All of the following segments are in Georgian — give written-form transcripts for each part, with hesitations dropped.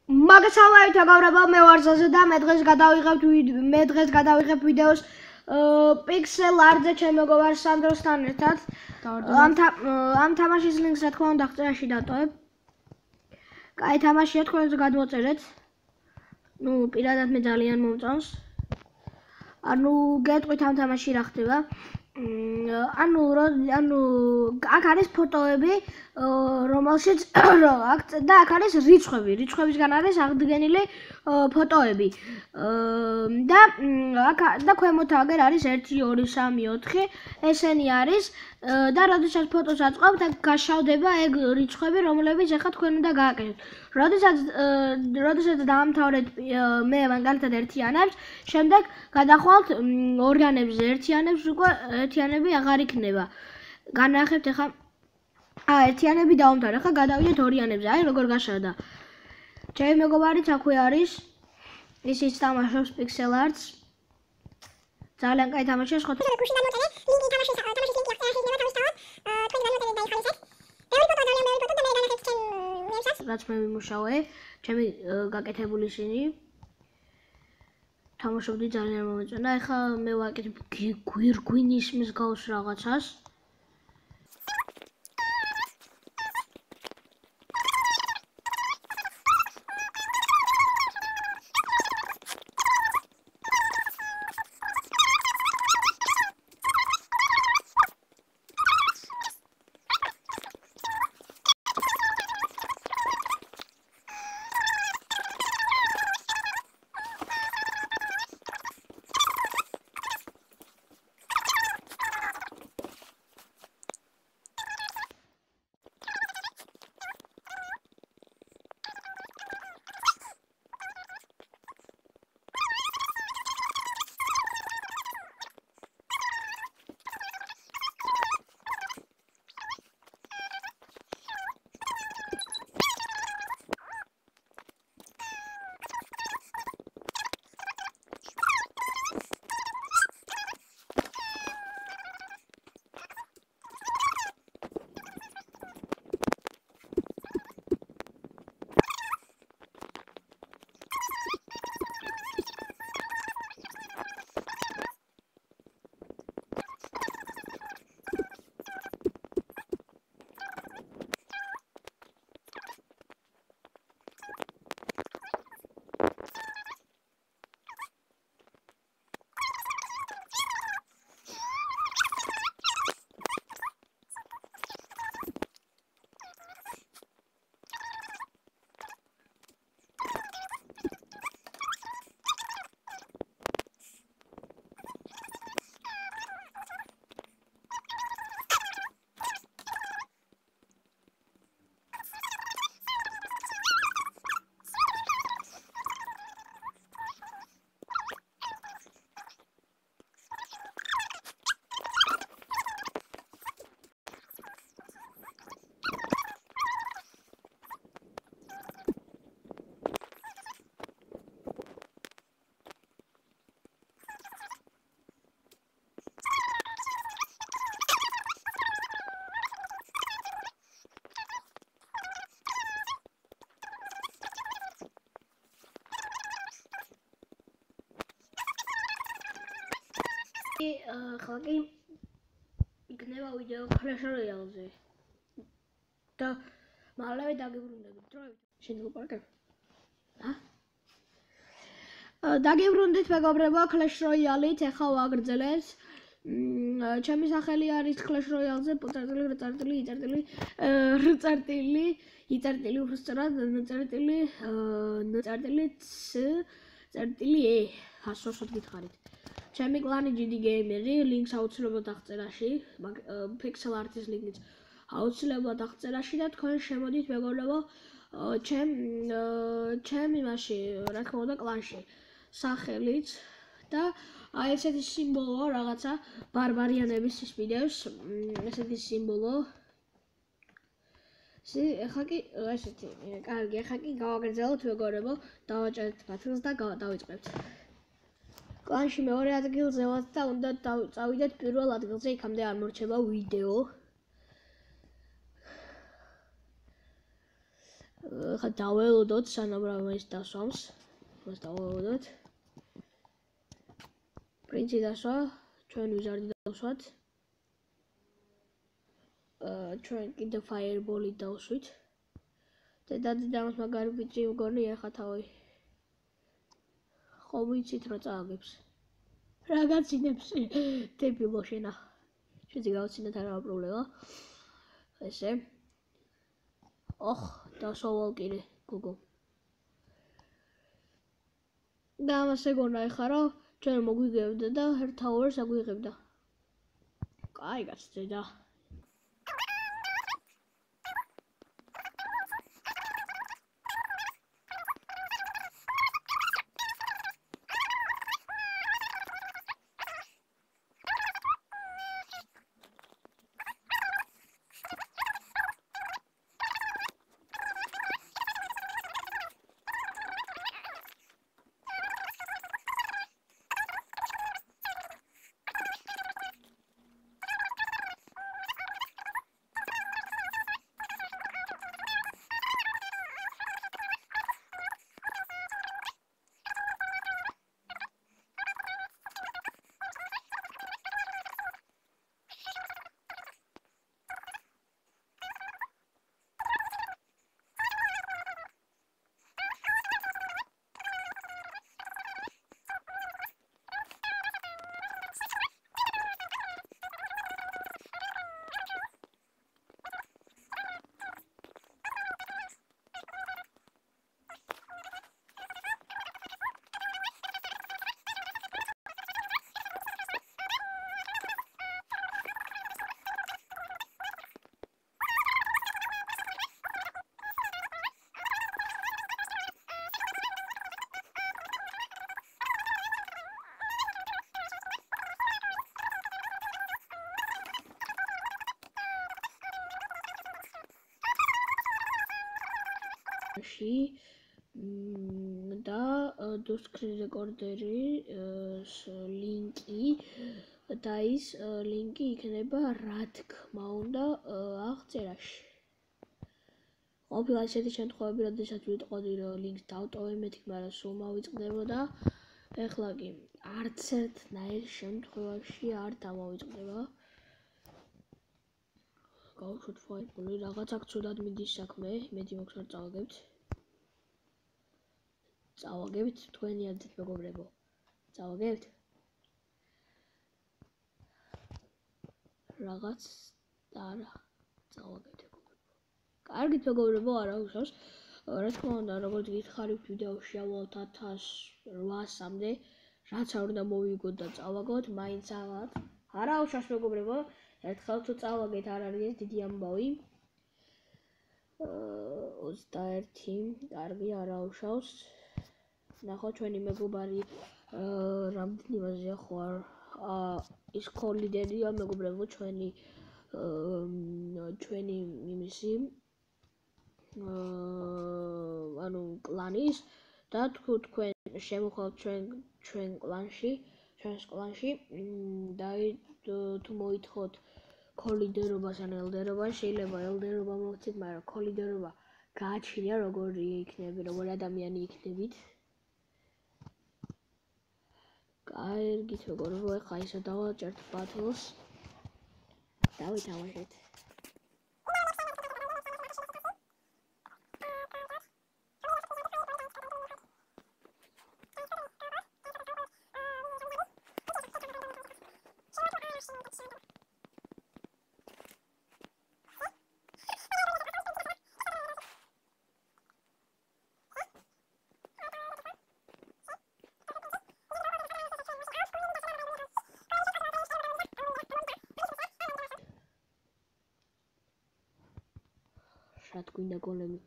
მაგასავაითა გავრება მე ვარ ზაზე და მე დღეს გადავიღებ ვიდეოს Pixel Art-ზე ჩემ მეგობარ სანდროსთან ერთად. ამ თამაშის ლინკს რა თქმა უნდა ხწერაში დატოვებ. კაი თამაშია, თქვენც გადმოწერეთ. ნუ პირადად მე ძალიან მომწონს. ანუ გეტყვით ამ თამაში რა ხდება. ანუ აქ არის ფოტოები, რომელშიც და აქ არის რიცხვებისგან არის აღდგენილი ფოტოები. და ქვემოთ აგერ არის 1 2 3 4 ესენი არის და როდესაც ფოტოს აწყობთ, აქ გაშავდება ეგ რიცხვები, რომლებიც ახლა თქვენ უნდა გააკეთოთ. როდესაც დაამთავრეთ მე მაგალითად ერთიანებს, შემდეგ გადახვალთ ორგანებზე, ერთიანებს უკვე ერთიანები აღარ იქნება. განაახებთ ახლა ერთიანები დაამთავრე, ახლა გადავიდეთ ორიანებზე. აი როგორ გაშავდა. ჩემი მეგობარიც აქვე არის. ისიც თამაშობს Pixel Arts. ძალიან კაი თამაშია, ხო? გუშინ დამოწერე, ლინკი თამაშის ლინკი აღწერაში იქნება თავისთავად. თქვენ დამოწერეთ დაიხალისეთ. მეორე ფოტო ძალიან მეორე ფოტო და მე განახებთ ჩემ ვებსაც. რაც მე ვიმუშავე, ჩემი გაკეთებული ისინი. თამაშობდი ძალიან მომეწონა. ეხლა მე ვაკეთებ გვირგვინის მსგავს რაღაცას. ახლა კი იქნება ვიდეო Clash Royale-ზე. და მალევე დაგიბრუნდებით, დროებით. შენ უყურებ? დაგიბრუნდით მეგობრებო Clash Royale-ით, ახლა ვაგრძელეთ. ჩემი სახელი არის Clash Royale-ზე, იწერტილი უბრალოდ წერტილი ასოსოთ გითხარით. ჩემი კლანი GD Gamer-ი, ლინკს აუცილებლად აღწერაში, Pixel Art-ის ლინკიც აუცილებლად აღწერაში და თქვენ შემოდით მეგობრებო ჩემ იმაში, რა თქმა უნდა, კლანში სახელით და აი ესეთი სიმბოლოა რაღაცა ბარბარიანების ის ვიდეოს, ესეთი სიმბოლო. ეხლა კი ესეთი, კარგი, ეხლა კი გავაგრძელოთ მეგობრებო, დავაჭერეთ ბათილს და დავიწყებთ. კლანში მეორე ადგილზე ვართ და უნდა წავიდეთ პირველ ადგილზე, იქამდე არ მორჩება ვიდეო. ხა დაველოდოთ სანამ ის დასვამს. მას დაველოდოთ. პრინცი დასვა, ჩვენ ვიზარდი დავსვათ. ჩვენ კიდე ფაიერბოლი დავსვით. დედამს მაგარი ბიჭი მგონი ახლა თავი. ხო ვიცით რა წააგებს. რა გაცინებს ტიპილო შენა. შეიძლება გავცინოთ არა პრობლემა. ესე. ოხ, დასავალ კიდე გოგო. და ამას ეგონა ეხლა რომ ჩვენ მოგვიგებდა და ერთ თაურს აგვიღებდა. კაი გაცდედა. და დოსკრინ რეკორდერის ლინკი და ის ლინკი იქნება რა თქმა უნდა აღწერაში. ყოფილა ისეთი შემთხვევები, როდესაც ვიტყოდი რომ ლინკს დავტოვე მეთქი, მაგრამ სულ მოვიწყდებოდა. ეხლა კი არც ერთნაირ შემთხვევაში არ დამოვიწყდება. გავუშვათ ფაიერბოლი, რაღაც აქ ცუდად მიდის საქმე, იმედი მაქვს არ წავაგებთ. წავაგებთ თქვენი აზრით მეგობრებო. წავაგებთ? რაღაც და არა წავაგებთ მეგობრებო. კარგით მეგობრებო, არა უშავს. რა თქმა უნდა, როგორც გითხარით ვიდეოში ავალთ 1800-მდე, რაც არ უნდა მოვიგოთ და წავაგოთ, მაინც ავალთ. არა უშავს მეგობრებო. ერთხელ თუ წავაგეთ არ არის ეს დიდი ამბავი. 21 კარგი არა უშავს. ნახო ჩვენი მეგობარი რამდენი იმაზეა ხო არ ის კოლიდერია მეგობრებო ჩვენი იმისი ანუ კლანის და თქვენ შემოხვალთ ჩვენ კლანში და თუ მოითხოვთ კოლიდერობას ან ელდერობას შეიძლება ელდერობა მოვცეთ, მაგრამ კოლიდერობა გააჩნია როგორი იქნება, როგორი ადამიანი იქნებით. კარგით მეგობრებო, ეხლა ისე დავაჭერთ ბათლს. დავითამაშეთ. Շատ გვინდა გოლები.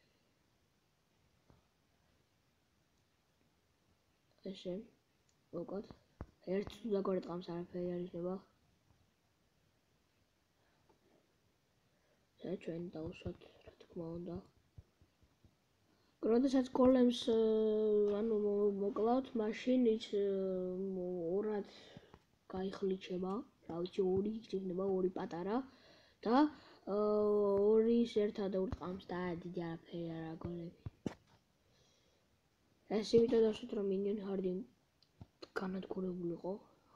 ესე, მოკოთ. ერთ თუ დაგორე ტყამს არაფერი არ იქნება. და ჩვენ დავუსვათ, რა თქმა უნდა. როდესაც გოლემს ანუ მოკლავთ, მაშინ ის ორად გაიხლიჩება. რა ვიცი, ორი იქნება, ორი პატარა და 2-ის ერთად ურტყამს და დიდი არაფერი არა გოლები. ეს იმიტომ დავსვით რომ მინიონ ჰარდი განადგურებულიყო.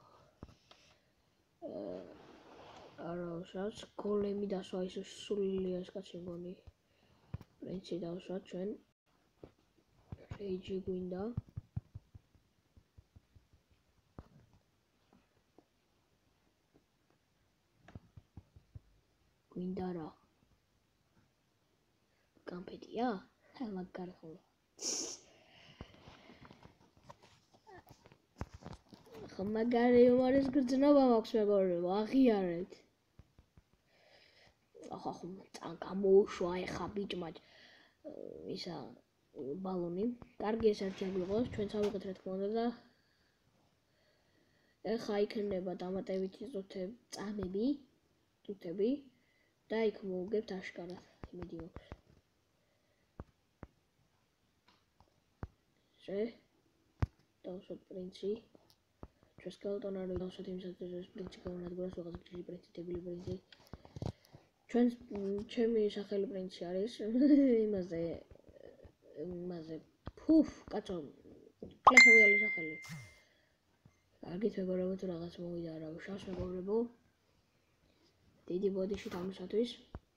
არა უშავს გოლემი დასვა ის სულია ეს კაცი მგონი. პრინცი დავსვათ ჩვენ. რეიჯი გვინდა. გვინდა რა. გამპედია? მაგარი ხოლმე. მაგარი უმარის გრძნობა მაქვს მეგობრებო, აღიარეთ. ახლა გამოუშვა ეხა ბიჭმა ისა ბალონი. კარგი ეს ერთი აგვიღოს, ჩვენც ავიღეთ რა თქმა უნდა და ეხა იქნება დამატებითი წუთები და იქ მოვუგებთ აშკარად, იმედი მაქვს. დავსვათ პრინცი. Skeleton are also teams that is principal networks was actually predictable princi. Trans ჩემი სახელი პრინცი არის. იმაზე ფუფ, კაცო. კლასობრივი სახელი. კარგით მეგობრებო, თუ რაღაც მოვიდა რა უშავს მეგობრებო. დიდი ბოდიში თამაშისთვის.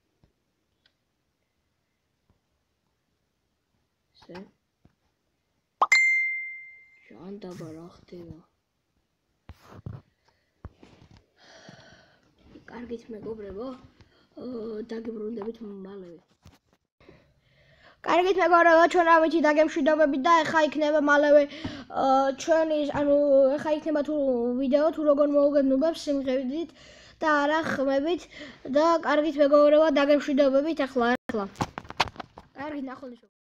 ჟანდაბა რა ხდება? კარგით მეგობრებო, დაგიბრუნდებით მალევე. კარგით მეგობრებო, ჩვენ ამითი დაგემშვიდობებით და ეხა იქნება მალევე ჩვენი, ანუ ეხა იქნება თუ ვიდეო თუ როგორ მოვუგებნუბებს სიმღერით და არა ხმებით და კარგით მეგობრებო, დაგემშვიდობებით ახლა. კარგით ნახვამდის.